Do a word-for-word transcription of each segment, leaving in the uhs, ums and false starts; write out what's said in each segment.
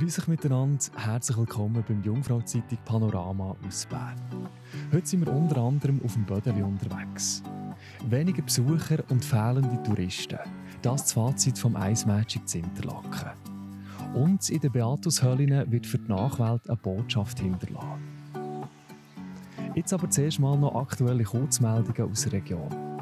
Grüß euch miteinander, herzlich willkommen beim Jungfrau-Zeitung Panorama aus Bern. Heute sind wir unter anderem auf dem Bödeli unterwegs. Weniger Besucher und fehlende Touristen. Das ist das Fazit vom Ice Magic zu Interlaken. Und in den Beatushöhlen wird für die Nachwelt eine Botschaft hinterlassen. Jetzt aber zuerst mal noch aktuelle Kurzmeldungen aus der Region.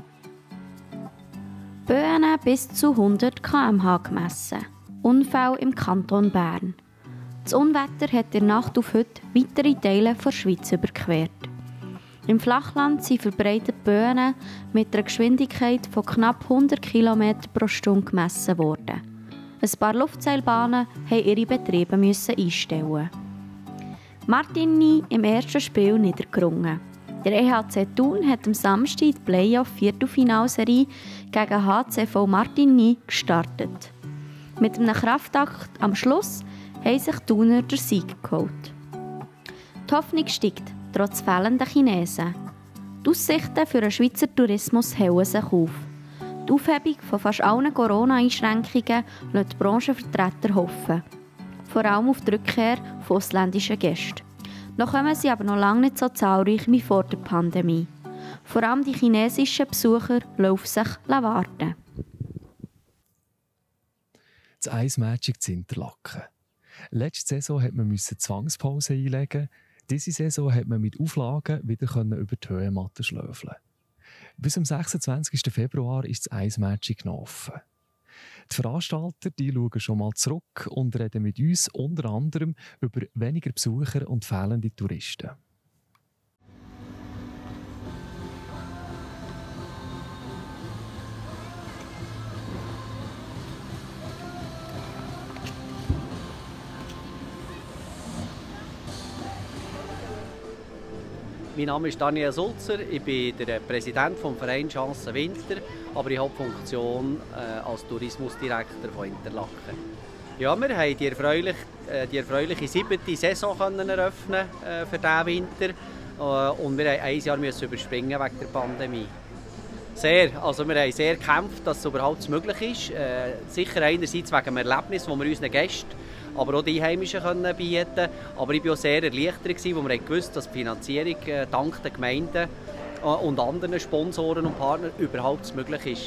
Böen bis zu hundert Kilometer pro Stunde gemessen. Unfall im Kanton Bern. Das Unwetter hat in der Nacht auf heute weitere Teile der Schweiz überquert. Im Flachland sind verbreitete Böen mit einer Geschwindigkeit von knapp hundert Kilometer pro Stunde gemessen worden. Ein paar Luftseilbahnen mussten ihre Betriebe einstellen. Martigny im ersten Spiel niedergerungen. Der E H C Thun hat am Samstag die Playoff-Viertelfinalserie gegen H C V Martigny gestartet. Mit einem Kraftakt am Schluss haben sich die Thuner den Sieg geholt. Die Hoffnung steigt, trotz fehlender Chinesen. Die Aussichten für den Schweizer Tourismus hellen sich auf. Die Aufhebung von fast allen Corona-Einschränkungen lässt die Branchenvertreter hoffen. Vor allem auf die Rückkehr von ausländischen Gästen. Noch kommen sie aber noch lange nicht so zahlreich wie vor der Pandemie. Vor allem die chinesischen Besucher lassen auf sich warten. Das Ice Magic zu Interlaken. Letzte Saison musste man Zwangspause einlegen. Diese Saison konnte man mit Auflagen wieder über die Höhenmatte schlöfeln. Bis am sechsundzwanzigsten Februar ist das Ice Magic noch offen. Die Veranstalter die schauen schon mal zurück und reden mit uns unter anderem über weniger Besucher und fehlende Touristen. Mein Name ist Daniel Sulzer, ich bin der Präsident des Vereins Chance Winter, aber ich habe die Funktion äh, als Tourismusdirektor von Interlaken. Ja, wir haben die erfreuliche, äh, die erfreuliche siebte Saison können eröffnen äh, für diesen Winter äh, und wir mussten ein Jahr müssen überspringen wegen der Pandemie. Sehr, also wir haben sehr gekämpft, dass es überhaupt möglich ist. Äh, sicher einerseits wegen dem Erlebnis, das wir unseren Gästen, aber auch die Einheimischen können bieten. Aber ich war auch sehr erleichtert, als wir gewusst, dass die Finanzierung äh, dank der Gemeinden äh, und anderen Sponsoren und Partnern überhaupt möglich ist.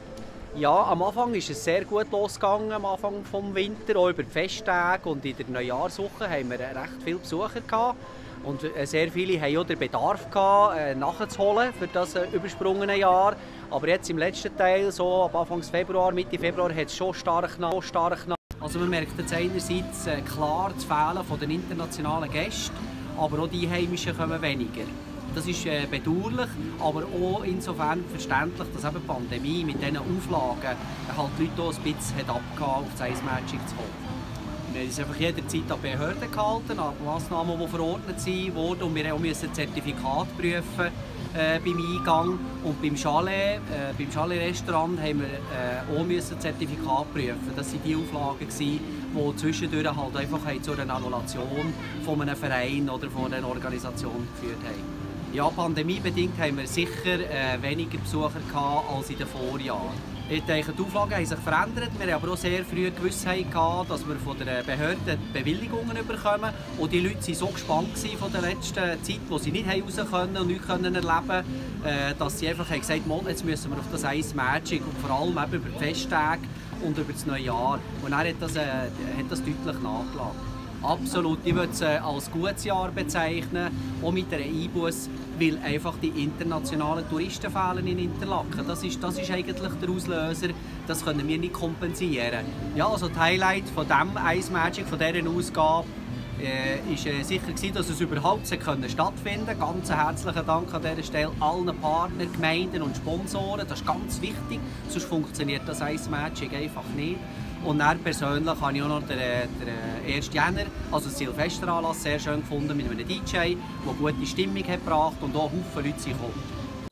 Ja, am Anfang ist es sehr gut losgegangen, am Anfang des Winters, auch über die Festtage und in der Neujahrswoche haben wir recht viele Besucher gehabt. Und äh, sehr viele hatten auch den Bedarf gehabt, äh, nachzuholen für das äh, übersprungene Jahr. Aber jetzt im letzten Teil, so ab Anfang Februar, Mitte Februar, hat es schon stark nach, stark nach. Also man merkt jetzt einerseits äh, klar das Fehlen von den internationalen Gästen, aber auch die Einheimischen kommen weniger. Das ist äh, bedauerlich, aber auch insofern verständlich, dass eben die Pandemie mit diesen Auflagen äh, halt die Leute auch ein bisschen hat abgehauen, auf das Ice Magic zu kommen. Wir haben uns einfach jederzeit an Behörden gehalten, an Massnahmen, die verordnet wurden, und wir mussten ein Zertifikat prüfen äh, beim Eingang. Und beim Chalet, äh, beim Chalet-Restaurant haben wir äh, auch ein Zertifikat prüfen. Das waren die Auflagen, die zwischendurch halt einfach zu einer Annulation von einem Verein oder von einer Organisation geführt haben. Ja, pandemiebedingt haben wir sicher äh, weniger Besucher gehabt als in den Vorjahren. Ich denke, die Auflagen haben sich verändert. Wir haben aber auch sehr früh Gewissheit gehabt, dass wir von der Behörde Bewilligungen bekommen. Und die Leute waren so gespannt von der letzten Zeit, wo sie nicht raus können und nichts erleben konnten, dass sie einfach gesagt haben, jetzt müssen wir auf das Ice Magic und vor allem eben über die Festtage und über das neue Jahr. Und dann hat das, äh, hat das deutlich nachgelassen. Absolut, ich würde es als gutes Jahr bezeichnen, auch mit einer Einbusse, weil einfach die internationalen Touristen fehlen in Interlaken. Das ist, das ist eigentlich der Auslöser, das können wir nicht kompensieren. Ja, also das Highlight von diesem Ice Magic, von dieser Ausgabe, äh, ist äh, sicher gewesen, dass es überhaupt stattfinden konnte. Ganz herzlichen Dank an dieser Stelle allen Partnern, Gemeinden und Sponsoren, das ist ganz wichtig, sonst funktioniert das Ice Magic einfach nicht. Und dann persönlich habe ich auch noch den, den ersten Jänner, also den Silvesteranlass, sehr schön gefunden mit einem D J, der gute Stimmung hat gebracht und auch Haufen Leute sind gekommen.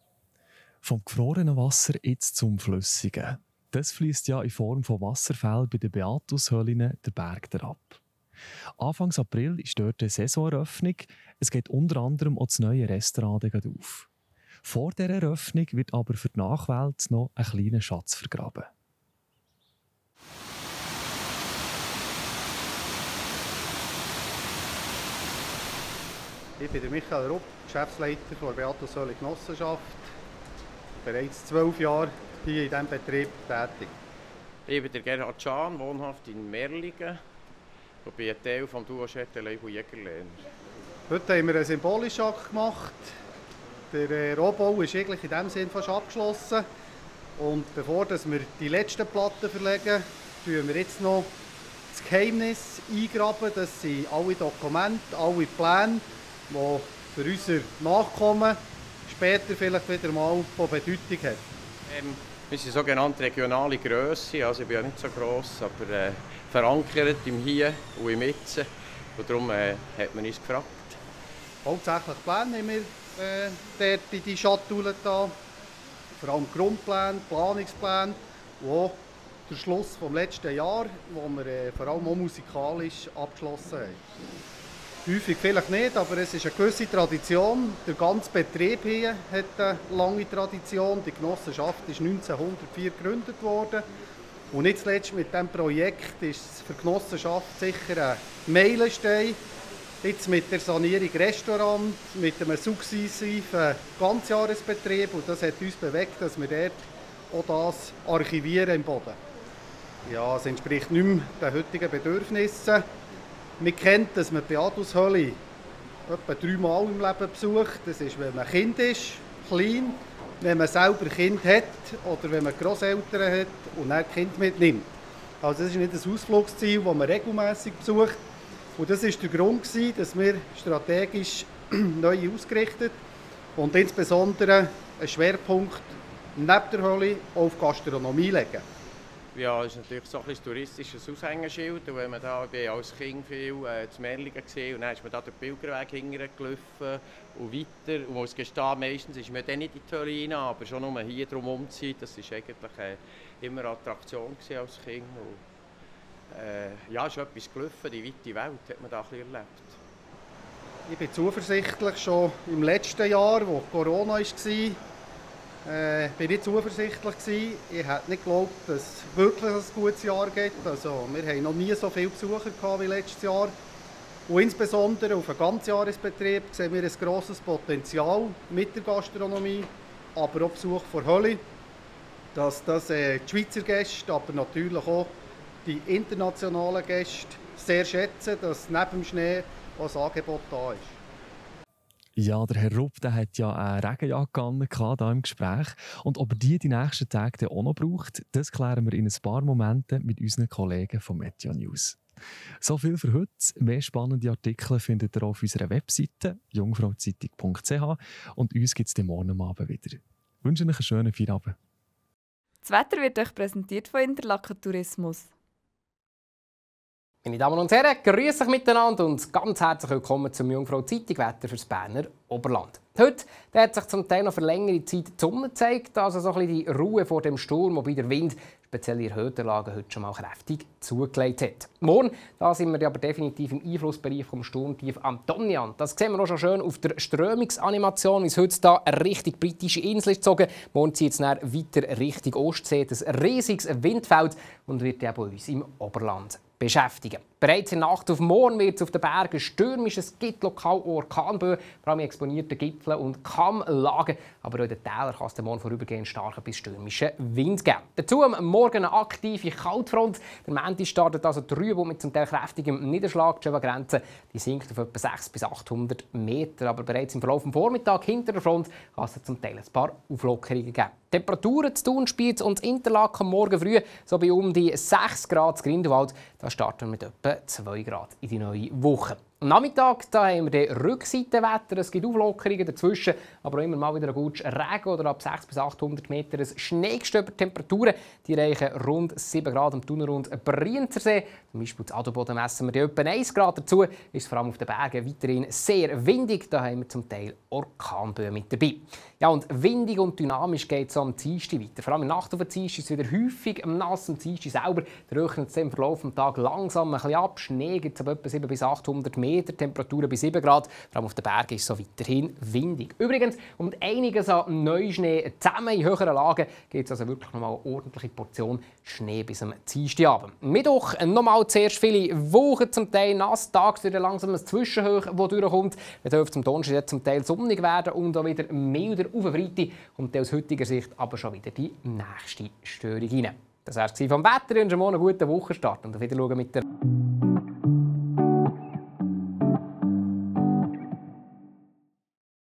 Vom gefrorenen Wasser jetzt zum Flüssigen. Das fließt ja in Form von Wasserfällen bei den Beatushöhlen den Berg herab. Anfang April ist dort eine Saisoneröffnung. Es geht unter anderem auch das neue Restaurant auf. Vor dieser Eröffnung wird aber für die Nachwelt noch ein kleiner Schatz vergraben. Ich bin der Michael Rupp, Geschäftsleiter der Beatus Hölle Genossenschaft. Bereits zwölf Jahre hier in diesem Betrieb tätig. Ich bin der Gerhard Schahn, wohnhaft in Merlingen und bin ein Teil des Duo Label Jägerlehner. Heute haben wir einen symbolischen Akt gemacht. Der Rohbau ist eigentlich in diesem Sinne fast abgeschlossen. Und bevor wir die letzten Platten verlegen, tun wir jetzt noch das Geheimnis eingraben. Das sind alle Dokumente, alle Pläne, die für unsere Nachkommen später vielleicht wieder mal von Bedeutung haben. Ähm, wir sind sogenannte regionale Grösse, also ich bin ja nicht so gross, aber äh, verankert im Hier und im Jetzt. Und darum äh, hat man uns gefragt. Hauptsächlich Pläne haben wir äh, dort in die Schatulle da. Vor allem Grundpläne, Planungspläne und auch der Schluss vom letzten Jahr, wo wir äh, vor allem auch musikalisch abgeschlossen haben. Häufig vielleicht nicht, aber es ist eine gewisse Tradition. Der ganze Betrieb hier hat eine lange Tradition. Die Genossenschaft ist neunzehnhundertvier gegründet worden. Und nicht zuletzt mit diesem Projekt ist es für die Genossenschaft sicher ein Meilenstein. Jetzt mit der Sanierung Restaurant, mit einem sukzessiven Ganzjahresbetrieb. Und das hat uns bewegt, dass wir dort auch das archivieren im Boden. Ja, es entspricht nicht mehr den heutigen Bedürfnissen. Man kennt, dass man die Beatus Hölle etwa dreimal im Leben besucht. Das ist, wenn man Kind ist, klein, wenn man selber Kind hat oder wenn man Grosseltern hat und dann Kind mitnimmt. Also das ist nicht ein Ausflugsziel, das man regelmäßig besucht. Und das war der Grund, dass wir strategisch neu ausgerichtet und insbesondere einen Schwerpunkt neben der Hölle auf Gastronomie legen. Ja, das ist natürlich so ein bisschen touristisches Aushängeschild. Und wenn man da, ich bin als Kind viel äh, zu Merlingen gesehen und dann ist man da den Pilgerweg hingelaufen und weiter. Und muss gestehen, meistens ist man dann nicht in die Hölle rein, aber schon nur hier drum umziehen, das war eigentlich äh, immer eine Attraktion als Kind. Und, äh, ja, es ist etwas gelaufen, die weite Welt hat man da ein bisschen erlebt. Ich bin zuversichtlich, schon im letzten Jahr, wo Corona war, Äh, bin ich zuversichtlich gewesen. Ich hätte nicht geglaubt, dass es wirklich ein gutes Jahr gibt. Also, wir hatten noch nie so viele Besucher gehabt wie letztes Jahr. Und insbesondere auf einen Ganzjahresbetrieb sehen wir ein grosses Potenzial mit der Gastronomie, aber auch Besuch von Hölle. Dass das äh, die Schweizer Gäste, aber natürlich auch die internationalen Gäste sehr schätzen, dass neben dem Schnee auch ein Angebot da ist. Ja, der Herr Rupp der hat ja eine Regenjacke an, hier im Gespräch. Und ob er die die nächsten Tage auch noch braucht, das klären wir in ein paar Momenten mit unseren Kollegen von Meteo News. So viel für heute. Mehr spannende Artikel findet ihr auf unserer Webseite jungfrauzeitung punkt c h und uns gibt es morgen Abend wieder. Ich wünsche euch einen schönen Feierabend. Das Wetter wird euch präsentiert von Interlaken Tourismus. Meine Damen und Herren, grüß euch miteinander und ganz herzlich willkommen zum Jungfrau Zeitung Wetter fürs Berner Oberland. Heute der hat sich zum Teil noch für längere Zeit die Sonne gezeigt, also so ein bisschen die Ruhe vor dem Sturm, wobei der Wind speziell in erhöhten Lagen heute schon mal kräftig zugelegt hat. Morgen da sind wir aber definitiv im Einflussbereich vom Sturmtief Antonian. Das sehen wir auch schon schön auf der Strömungsanimation, wie es heute hier eine richtig britische Insel ist gezogen. Morgen zieht es dann weiter Richtung Ostsee, ein riesiges Windfeld und wird ja bei uns im Oberland beschäftigen. Bereits in der Nacht auf morgen wird es auf den Bergen stürmisch, es gibt lokal Orkanböen, vor allem exponierten Gipfeln und Kammlagen. Aber auch in den Tälern kann es morgen vorübergehend starken bis stürmischen Wind geben. Dazu am Morgen eine aktive Kaltfront. Der Montag startet also trüb mit zum Teil kräftigem Niederschlag. Die Grenze die sinkt auf etwa sechshundert bis achthundert Meter. Aber bereits im Verlauf des Vormittags hinter der Front kann es zum Teil ein paar Auflockerungen geben. Temperaturen zu Thun, Spiez und Interlaken morgen früh so bei um die sechs Grad zu Grindelwald. Da starten wir mit etwa zwei Grad in die neue Woche. Am Nachmittag da haben wir den Rückseitenwetter. Es gibt Auflockerungen dazwischen, aber auch immer mal wieder ein gutes Regen oder ab sechshundert bis achthundert Meter ein Schneegestöber. Temperaturen die reichen rund sieben Grad am Thuner und Brienzersee. Zum Beispiel zu Adelboden messen wir die etwa eins Grad dazu. Ist vor allem auf den Bergen weiterhin sehr windig. Da haben wir zum Teil Orkanböen mit dabei. Ja, und windig und dynamisch geht es am Dienstag weiter. Vor allem in der Nacht auf den Dienstag ist es wieder häufig nass. Am Dienstag selber rechnet es im Verlauf des Tages langsam ein bisschen ab. Schnee gibt es ab etwa siebenhundert bis achthundert Meter. Meter, Temperaturen bei sieben Grad. Vor allem auf den Bergen ist es so weiterhin windig. Übrigens, um einiges an Neuschnee zusammen in höheren Lagen gibt es also wirklich noch mal eine ordentliche Portion Schnee bis am Dienstagabend. Mittwoch nochmal zuerst viele Wochen, zum Teil nass, tagsüber langsam ein Zwischenhoch, das durchkommt. Wir dürfen zum Donnerstag zum Teil sonnig werden und auch wieder milder auf den Freitag. Und aus heutiger Sicht aber schon wieder die nächste Störung rein. Das war es vom Wetter. Ich wünsche morgen einen guten Wochenstart und auf Wiedersehen mit der